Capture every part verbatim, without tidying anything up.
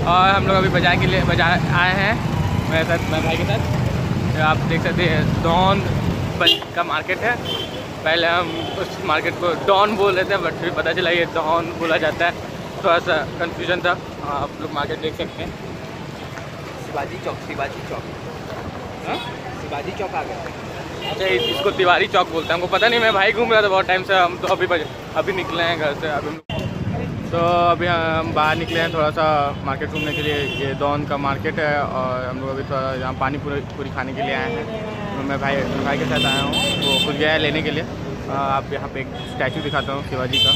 और हम लोग अभी बाजार के लिए बाजार आए हैं मेरे साथ, मेरे भाई के साथ। आप देख सकते हैं डॉन का मार्केट है। पहले हम उस मार्केट को डॉन बोल रहे थे, बट फिर पता चला ये डॉन बोला जाता है। थोड़ा सा कन्फ्यूजन था। आप लोग मार्केट देख सकते हैं, शिवाजी चौक, शिवाजी चौक, हाँ शिवाजी चौक आ गया। अच्छा, इसको तिवारी चौक बोलते हैं। हमको पता नहीं, मैं भाई घूम रहा था बहुत टाइम से। हम तो अभी अभी निकले हैं घर से। अभी हम तो अभी हम बाहर निकले हैं थोड़ा सा मार्केट घूमने के लिए। ये डॉन का मार्केट है और हम लोग अभी थोड़ा यहाँ पानी पूरी पूरी खाने के लिए आए हैं। तो मैं भाई मेरे भाई के साथ आया हूँ, वो खुद गया है लेने के लिए। आप यहाँ पे एक स्टैचू दिखाता हूँ शिवाजी का।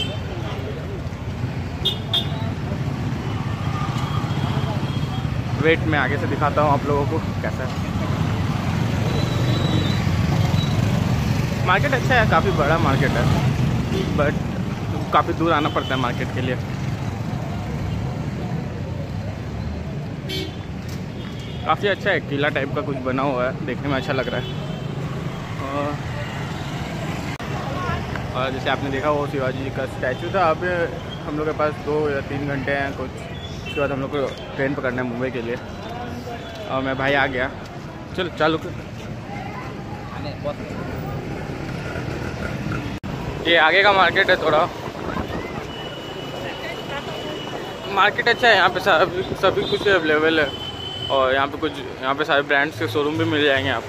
वेट में आगे से दिखाता हूँ आप लोगों को कैसा है। मार्केट अच्छा है, काफ़ी बड़ा मार्केट है, बट काफ़ी दूर आना पड़ता है मार्केट के लिए। काफ़ी अच्छा है, किला टाइप का कुछ बना हुआ है, देखने में अच्छा लग रहा है। और, और जैसे आपने देखा वो शिवाजी जी का स्टैचू था। अब हम लोग के पास दो या तीन घंटे हैं कुछ, उसके बाद हम लोग को ट्रेन पकड़ना है मुंबई के लिए। और मैं भाई आ गया, चलो चालू कर। ये आगे का मार्केट है थोड़ा। मार्केट अच्छा है, यहाँ पे सभी सभी कुछ अवेलेबल है। और यहाँ पे कुछ यहाँ पे सारे ब्रांड्स के शोरूम भी मिल जाएंगे आप।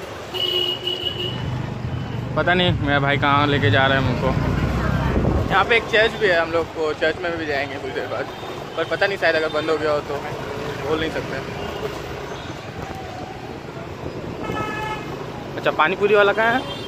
पता नहीं मेरा भाई कहाँ लेके जा रहा है हमको। यहाँ पे एक चर्च भी है, हम लोग को चर्च में भी जाएंगे कुछ देर बाद, पर पता नहीं, शायद अगर बंद हो गया हो तो बोल नहीं सकते। अच्छा, पानी पूरी वाला कहाँ है?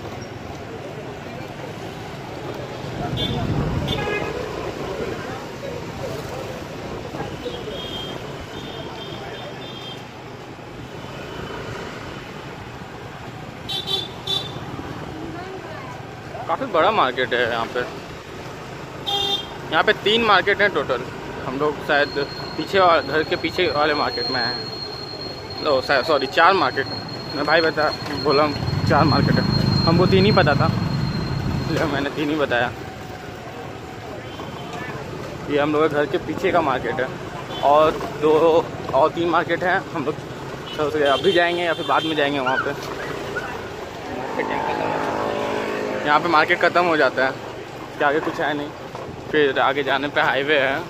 काफ़ी बड़ा मार्केट है यहाँ पे। यहाँ पे तीन मार्केट हैं टोटल। हम लोग शायद पीछे वाले घर के पीछे वाले मार्केट में हैं। लो सॉरी, चार मार्केट। मैं भाई बता बोला चार मार्केट है, हमको तीन ही पता था इसलिए मैंने तीन ही बताया। ये हम लोग के घर के पीछे का मार्केट है और दो और तीन मार्केट हैं। हम लोग सोच रहे अभी जाएंगे या फिर बाद में जाएंगे वहाँ पे। यहाँ पे मार्केट ख़त्म हो जाता है, इसके आगे कुछ है नहीं। फिर आगे जाने पे हाईवे है।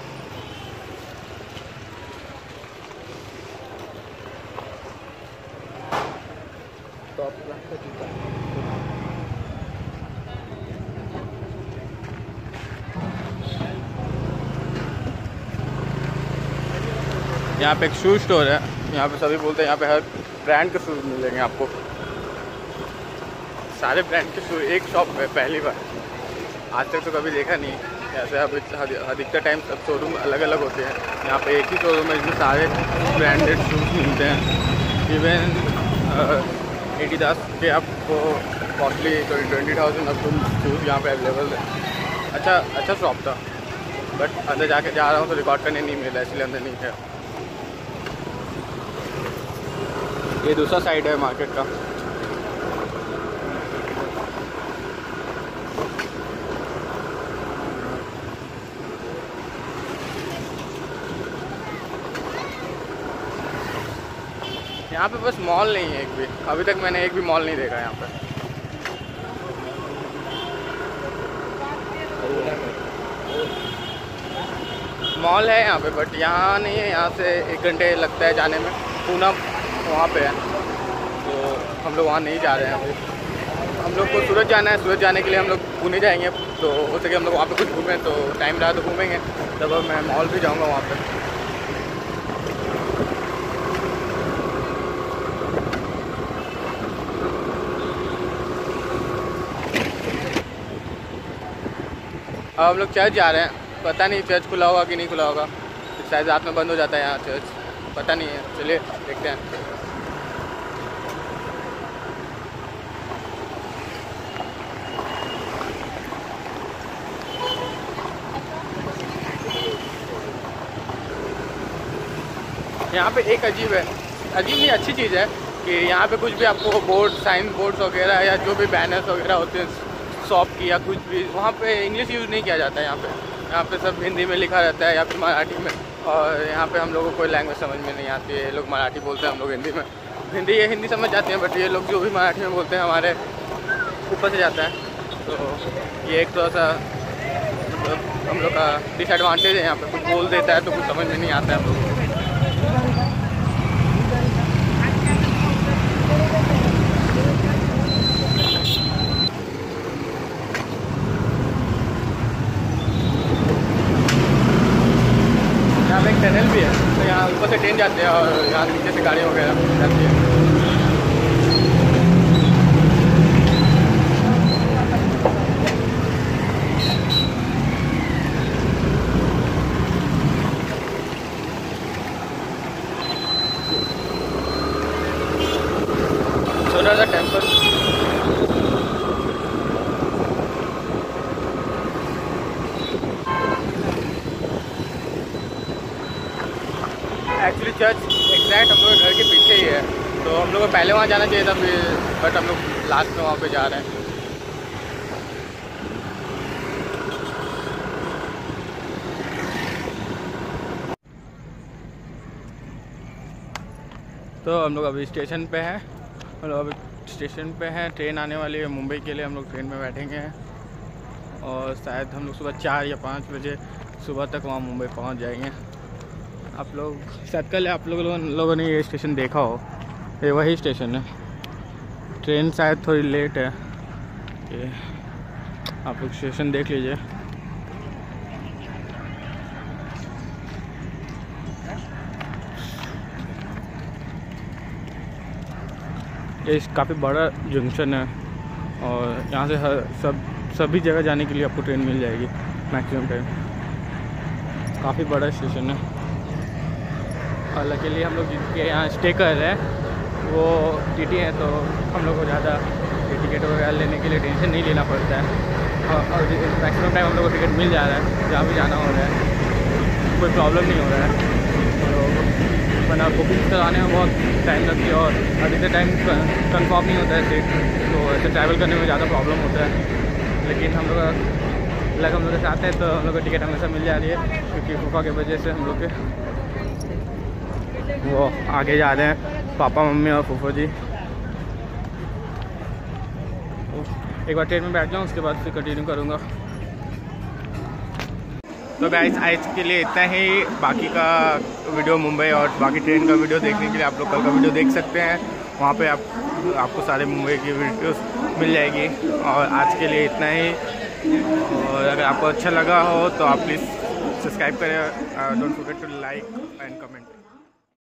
यहाँ पे एक शू स्टोर है। यहाँ पे सभी बोलते हैं यहाँ पे हर ब्रांड के शूज़ मिलेंगे आपको। सारे ब्रांड के शूज़ एक शॉप पे, पहली बार। आज तक तो कभी देखा नहीं ऐसे। अब अधिकतर टाइम सब शोरूम अलग अलग होते हैं, यहाँ पे एक ही शोरूम है जिसमें सारे ब्रांडेड शूज़ मिलते हैं। इवन एडिडास के आपको कॉस्टली ट्वेंटी थाउजेंड अब शूज़ यहाँ पे अवेलेबल है। अच्छा अच्छा शॉप था, बट अंदर जाके जा रहा हूँ तो रिकॉर्ड करने नहीं मिला, इसलिए अंदर नहीं है। ये दूसरा साइड है मार्केट का। यहाँ पे बस मॉल नहीं है एक भी। अभी तक मैंने एक भी मॉल नहीं देखा यहाँ पे। मॉल है यहाँ पे, बट यहाँ नहीं है। यहाँ से एक घंटे लगता है जाने में। पूना वहाँ पे है, तो हम लोग वहाँ नहीं जा रहे हैं अभी। हम लोग को सूरत जाना है। सूरत जाने के लिए हम लोग पुणे जाएंगे, तो हो सके हम लोग वहाँ पे कुछ घूमें। तो टाइम रहा तो घूमेंगे, तब मैं मॉल भी जाऊँगा वहाँ पे। अब हम लोग चर्च जा रहे हैं। पता नहीं चर्च खुला होगा कि नहीं खुला होगा, शायद रात में बंद हो जाता है यहाँ चर्च, पता नहीं है। चलिए देखते हैं। यहाँ पे एक अजीब है, अजीब नहीं अच्छी चीज़ है कि यहाँ पे कुछ भी आपको बोर्ड, साइन बोर्ड्स वगैरह या जो भी बैनर्स वगैरह होते हैं शॉप की या कुछ भी, वहाँ पे इंग्लिश यूज़ नहीं किया जाता है यहाँ पे। यहाँ पे सब हिंदी में लिखा रहता है या फिर मराठी में, और यहाँ पे हम लोगों को कोई लैंग्वेज समझ में नहीं आती है। ये लोग मराठी बोलते हैं, हम लोग हिंदी में, हिंदी ये हिंदी समझ जाते हैं, बट ये लोग जो भी मराठी में बोलते हैं हमारे ऊपर से जाता है। तो ये एक थोड़ा सा मतलब हम लोग का डिसएडवांटेज है। यहाँ पे कुछ बोल देता है तो कुछ समझ में नहीं आता है हम लोग को। यहाँ पे एक टनल भी है, तो यहाँ ऊपर से ट्रेन जाते हैं और यहाँ नीचे से गाड़ी वगैरह जाती है। Sonar temple actually church exact हम लोग के घर के पीछे ही है, तो हम लोग को पहले वहाँ जाना चाहिए था, फिर बट हम लोग लास्ट में वहाँ पे जा रहे हैं। तो हम लोग अभी स्टेशन पे हैं, हम लोग अभी स्टेशन पे हैं, ट्रेन आने वाली है मुंबई के लिए। हम लोग ट्रेन में बैठेंगे और शायद हम लोग सुबह चार या पाँच बजे सुबह तक वहाँ मुंबई पहुँच जाएंगे। आप लोग शायद कल आप लोग लोगों ने ये स्टेशन देखा हो, ये वही स्टेशन है। ट्रेन शायद थोड़ी लेट है, ये आप लोग स्टेशन देख लीजिए। ये काफ़ी बड़ा जंक्शन है और यहाँ से हर सब सभी जगह जाने के लिए आपको ट्रेन मिल जाएगी मैक्सिमम टाइम। काफ़ी बड़ा स्टेशन है और लकीली हम लोग जिनके यहाँ स्टे कर रहे हैं वो टीटी हैं, तो हम लोग को ज़्यादा टिकट वगैरह लेने के लिए टेंशन नहीं लेना पड़ता है और मैक्सिमम टाइम हम लोग को टिकट मिल जा रहा है जहाँ भी जाना हो रहा है, कोई प्रॉब्लम नहीं हो रहा है। तो वरना बुकिंग कराने में बहुत टाइम लगती है और अधिकतर टाइम कंफर्म नहीं होता है सीट, तो ऐसे ट्रैवल करने में ज़्यादा प्रॉब्लम होता है। लेकिन हम लोग लग हम लोग के साथ हैं तो हम लोग को टिकट हमेशा मिल जा रही है, क्योंकि फूफा की वजह से हम लोग के वो आगे जा रहे हैं, पापा मम्मी और फूफा जी। एक बार ट्रेन में बैठ जाऊँ उसके बाद फिर कंटिन्यू करूँगा। तो गाइस आज के लिए इतना ही, बाकी का वीडियो मुंबई और बाकी ट्रेन का वीडियो देखने के लिए आप लोग कल का वीडियो देख सकते हैं, वहाँ पे आप आपको सारे मुंबई की वीडियोस मिल जाएगी। और आज के लिए इतना ही, और अगर आपको अच्छा लगा हो तो आप प्लीज़ सब्सक्राइब करें, don't forget to like and comment.